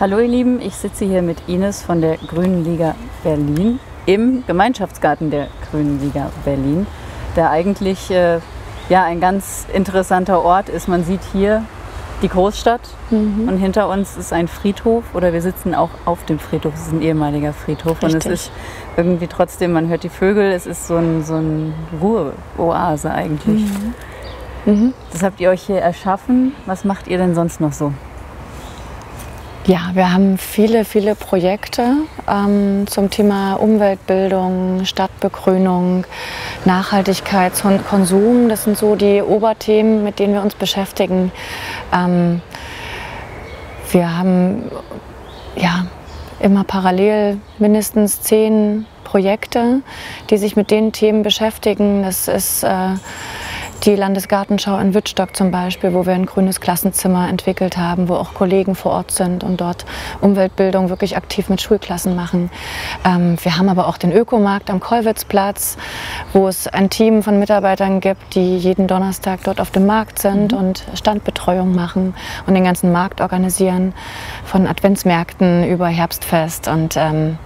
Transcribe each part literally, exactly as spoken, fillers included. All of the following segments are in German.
Hallo ihr Lieben, ich sitze hier mit Ines von der Grünen Liga Berlin im Gemeinschaftsgarten der Grünen Liga Berlin, der eigentlich äh, ja, ein ganz interessanter Ort ist. Man sieht hier die Großstadt mhm. und hinter uns ist ein Friedhof, oder wir sitzen auch auf dem Friedhof, es ist ein ehemaliger Friedhof. Richtig. Und es ist irgendwie trotzdem, man hört die Vögel, es ist so ein, so ein Ruheoase eigentlich. Mhm. Mhm. Das habt ihr euch hier erschaffen. Was macht ihr denn sonst noch so? Ja, wir haben viele, viele Projekte ähm, zum Thema Umweltbildung, Stadtbegrünung, Nachhaltigkeit, Konsum. Das sind so die Oberthemen, mit denen wir uns beschäftigen. Ähm, wir haben ja, immer parallel mindestens zehn Projekte, die sich mit den Themen beschäftigen. Das ist äh, die Landesgartenschau in Wittstock zum Beispiel, wo wir ein grünes Klassenzimmer entwickelt haben, wo auch Kollegen vor Ort sind und dort Umweltbildung wirklich aktiv mit Schulklassen machen. Ähm, wir haben aber auch den Ökomarkt am Kollwitzplatz, wo es ein Team von Mitarbeitern gibt, die jeden Donnerstag dort auf dem Markt sind mhm. und Standbetreuung machen und den ganzen Markt organisieren, von Adventsmärkten über Herbstfest und ähm,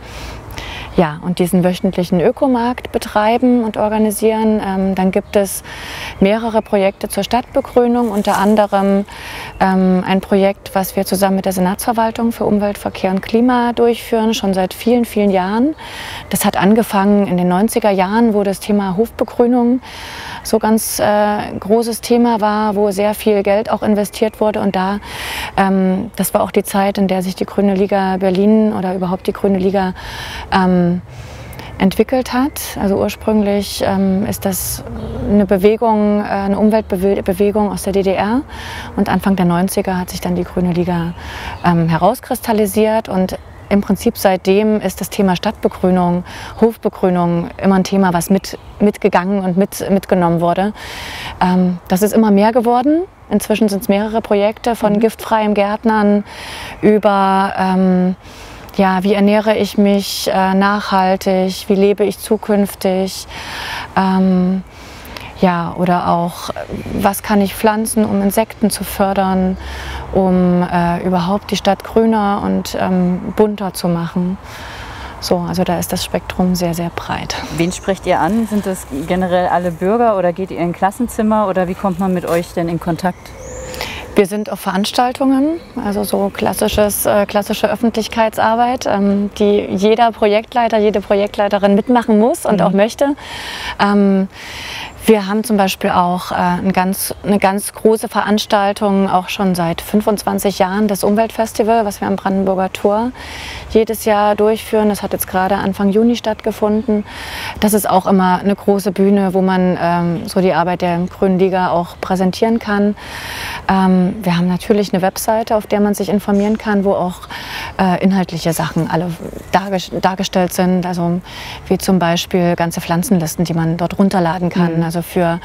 Ja, und diesen wöchentlichen Ökomarkt betreiben und organisieren. Ähm, dann gibt es mehrere Projekte zur Stadtbegrünung, unter anderem ähm, ein Projekt, was wir zusammen mit der Senatsverwaltung für Umwelt, Verkehr und Klima durchführen, schon seit vielen, vielen Jahren. Das hat angefangen in den neunziger Jahren, wo das Thema Hofbegrünung so ganz äh, großes Thema war, wo sehr viel Geld auch investiert wurde. Und da, ähm, das war auch die Zeit, in der sich die Grüne Liga Berlin oder überhaupt die Grüne Liga ähm, entwickelt hat. Also ursprünglich ähm, ist das eine Bewegung, äh, eine Umweltbewegung aus der D D R. Und Anfang der neunziger hat sich dann die Grüne Liga ähm, herauskristallisiert. Und im Prinzip seitdem ist das Thema Stadtbegrünung, Hofbegrünung immer ein Thema, was mit, mitgegangen und mit, mitgenommen wurde. Ähm, das ist immer mehr geworden. Inzwischen sind es mehrere Projekte von mhm. giftfreiem Gärtnern über ähm, ja, wie ernähre ich mich äh, nachhaltig, wie lebe ich zukünftig. Ähm, Ja, oder auch, was kann ich pflanzen, um Insekten zu fördern, um äh, überhaupt die Stadt grüner und ähm, bunter zu machen. So, also da ist das Spektrum sehr, sehr breit. Wen sprecht ihr an? Sind das generell alle Bürger oder geht ihr in ein Klassenzimmer oder wie kommt man mit euch denn in Kontakt? Wir sind auf Veranstaltungen, also so klassisches, äh, klassische Öffentlichkeitsarbeit, ähm, die jeder Projektleiter, jede Projektleiterin mitmachen muss und mhm. auch möchte. Ähm, Wir haben zum Beispiel auch äh, ein ganz, eine ganz große Veranstaltung, auch schon seit fünfundzwanzig Jahren, das Umweltfestival, was wir am Brandenburger Tor jedes Jahr durchführen. Das hat jetzt gerade Anfang Juni stattgefunden. Das ist auch immer eine große Bühne, wo man ähm, so die Arbeit der Grünen Liga auch präsentieren kann. Ähm, wir haben natürlich eine Webseite, auf der man sich informieren kann, wo auch äh, inhaltliche Sachen alle dargestellt sind. Also wie zum Beispiel ganze Pflanzenlisten, die man dort runterladen kann. Mhm. Also für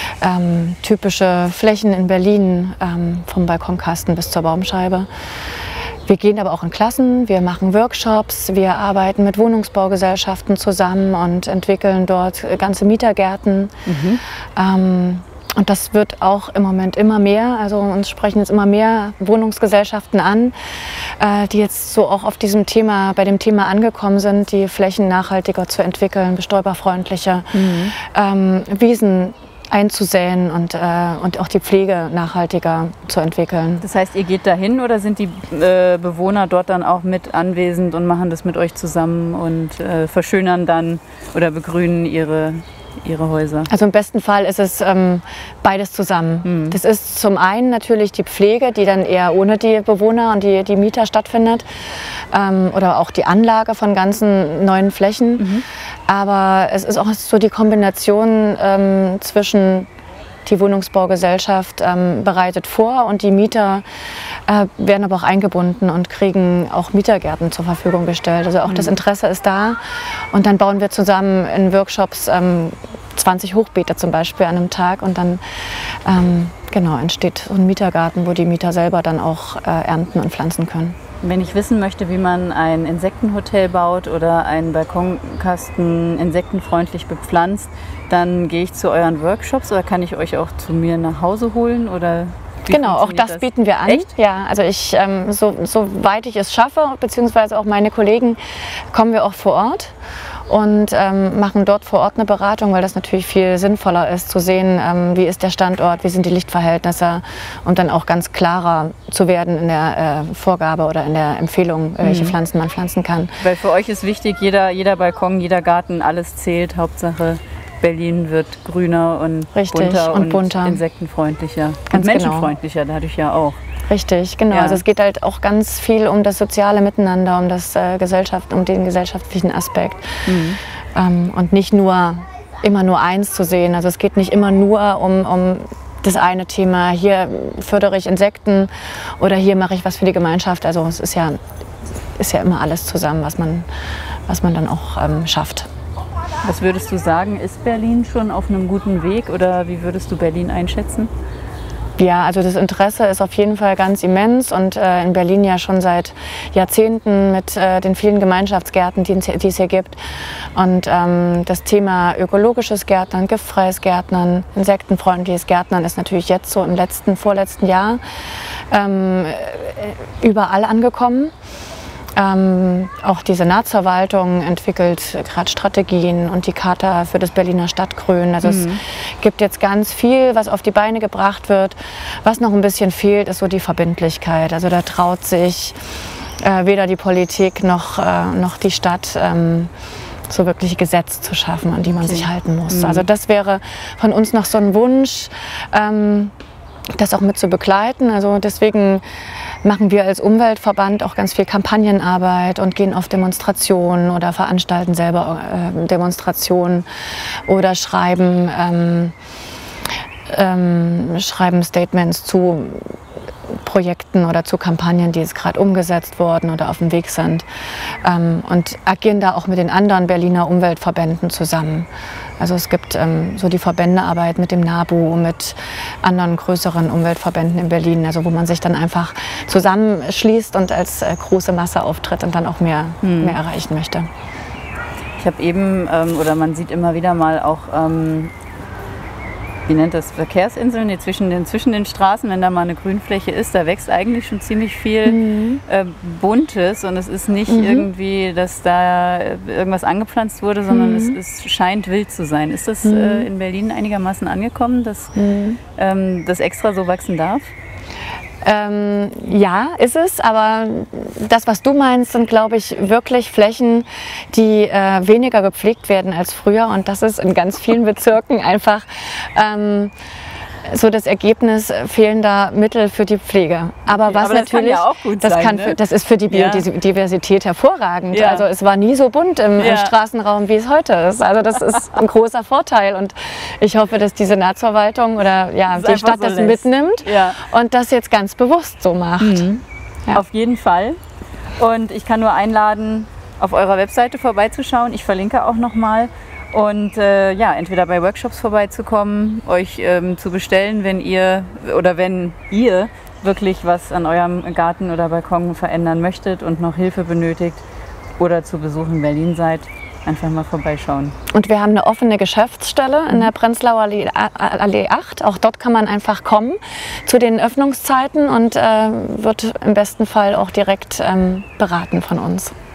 ähm, typische Flächen in Berlin, ähm, vom Balkonkasten bis zur Baumscheibe. Wir gehen aber auch in Klassen, wir machen Workshops, wir arbeiten mit Wohnungsbaugesellschaften zusammen und entwickeln dort ganze Mietergärten. Mhm. Ähm, Und das wird auch im Moment immer mehr. Also uns sprechen jetzt immer mehr Wohnungsgesellschaften an, äh, die jetzt so auch auf diesem Thema, bei dem Thema angekommen sind, die Flächen nachhaltiger zu entwickeln, bestäuberfreundlicher, mhm. ähm, Wiesen einzusäen und, äh, und auch die Pflege nachhaltiger zu entwickeln. Das heißt, ihr geht dahin oder sind die äh, Bewohner dort dann auch mit anwesend und machen das mit euch zusammen und äh, verschönern dann oder begrünen ihre Ihre Häuser? Also im besten Fall ist es ähm, beides zusammen. Mhm. Das ist zum einen natürlich die Pflege, die dann eher ohne die Bewohner und die, die Mieter stattfindet, ähm, oder auch die Anlage von ganzen neuen Flächen. Mhm. Aber es ist auch so die Kombination ähm, zwischen die Wohnungsbaugesellschaft ähm, bereitet vor und die Mieter äh, werden aber auch eingebunden und kriegen auch Mietergärten zur Verfügung gestellt. Also auch mhm. das Interesse ist da und dann bauen wir zusammen in Workshops ähm, zwanzig Hochbeete zum Beispiel an einem Tag und dann ähm, genau, entsteht so ein Mietergarten, wo die Mieter selber dann auch äh, ernten und pflanzen können. Wenn ich wissen möchte, wie man ein Insektenhotel baut oder einen Balkonkasten insektenfreundlich bepflanzt, dann gehe ich zu euren Workshops oder kann ich euch auch zu mir nach Hause holen? Oder Wie genau, auch das, das bieten wir an. Echt? Ja, also ich, ähm, so, soweit ich es schaffe, beziehungsweise auch meine Kollegen, kommen wir auch vor Ort und ähm, machen dort vor Ort eine Beratung, weil das natürlich viel sinnvoller ist, zu sehen, ähm, wie ist der Standort, wie sind die Lichtverhältnisse und dann auch ganz klarer zu werden in der äh, Vorgabe oder in der Empfehlung, äh, welche Mhm. Pflanzen man pflanzen kann. Weil für euch ist wichtig, jeder, jeder Balkon, jeder Garten, alles zählt. Hauptsache Berlin wird grüner und Richtig, bunter und und, bunter. insektenfreundlicher. Ganz und genau. menschenfreundlicher, dadurch ja auch. Richtig, genau. Ja. Also es geht halt auch ganz viel um das soziale Miteinander, um das äh, Gesellschaft, um den gesellschaftlichen Aspekt. Mhm. Ähm, und nicht nur immer nur eins zu sehen. Also es geht nicht immer nur um, um das eine Thema, hier fördere ich Insekten oder hier mache ich was für die Gemeinschaft. Also es ist ja, ist ja immer alles zusammen, was man, was man dann auch ähm, schafft. Was würdest du sagen, ist Berlin schon auf einem guten Weg oder wie würdest du Berlin einschätzen? Ja, also das Interesse ist auf jeden Fall ganz immens und äh, in Berlin ja schon seit Jahrzehnten mit äh, den vielen Gemeinschaftsgärten, die, die es hier gibt. Und ähm, das Thema ökologisches Gärtnern, giftfreies Gärtnern, insektenfreundliches Gärtnern ist natürlich jetzt so im letzten, vorletzten Jahr ähm, überall angekommen. Ähm, auch die Senatsverwaltung entwickelt gerade Strategien und die Charta für das Berliner Stadtgrün. Also mhm. es gibt jetzt ganz viel, was auf die Beine gebracht wird. Was noch ein bisschen fehlt, ist so die Verbindlichkeit. Also da traut sich äh, weder die Politik noch, äh, noch die Stadt, ähm, so wirklich Gesetze zu schaffen, an die man okay. sich halten muss. Mhm. Also das wäre von uns noch so ein Wunsch, ähm, das auch mit zu begleiten. Also deswegen machen wir als Umweltverband auch ganz viel Kampagnenarbeit und gehen auf Demonstrationen oder veranstalten selber äh, Demonstrationen oder schreiben, ähm, ähm, schreiben Statements zu Projekten oder zu Kampagnen, die jetzt gerade umgesetzt wurden oder auf dem Weg sind, ähm, und agieren da auch mit den anderen Berliner Umweltverbänden zusammen. Also es gibt ähm, so die Verbändearbeit mit dem NABU, mit anderen größeren Umweltverbänden in Berlin, also wo man sich dann einfach zusammenschließt und als äh, große Masse auftritt und dann auch mehr, hm. mehr erreichen möchte. Ich habe eben, ähm, oder man sieht immer wieder mal auch, ähm, wie nennt das, Verkehrsinseln, die zwischen den, zwischen den Straßen, wenn da mal eine Grünfläche ist, da wächst eigentlich schon ziemlich viel mhm. äh, Buntes und es ist nicht mhm. irgendwie, dass da irgendwas angepflanzt wurde, sondern mhm. es, es scheint wild zu sein. Ist das mhm. äh, in Berlin einigermaßen angekommen, dass mhm. ähm, das extra so wachsen darf? Ähm, ja, ist es, aber das, was du meinst, sind, glaube ich, wirklich Flächen, die äh, weniger gepflegt werden als früher, und das ist in ganz vielen Bezirken einfach ähm, so das Ergebnis fehlender Mittel für die Pflege. Aber okay, was aber das natürlich, kann ja auch gut das, sein, kann ne? für, das ist für die Biodiversität ja. hervorragend. Ja. Also es war nie so bunt im, ja. im Straßenraum, wie es heute ist. Also das ist ein großer Vorteil, und ich hoffe, dass die Senatsverwaltung oder ja, die Stadt so das lässt. mitnimmt ja. und das jetzt ganz bewusst so macht. Mhm. Ja. Auf jeden Fall. Und ich kann nur einladen, auf eurer Webseite vorbeizuschauen. Ich verlinke auch nochmal. Und äh, ja, entweder bei Workshops vorbeizukommen, euch ähm, zu bestellen, wenn ihr oder wenn ihr wirklich was an eurem Garten oder Balkon verändern möchtet und noch Hilfe benötigt oder zu Besuch in Berlin seid, einfach mal vorbeischauen. Und wir haben eine offene Geschäftsstelle in der Prenzlauer Allee, Allee acht. Auch dort kann man einfach kommen zu den Öffnungszeiten und äh, wird im besten Fall auch direkt ähm, beraten von uns.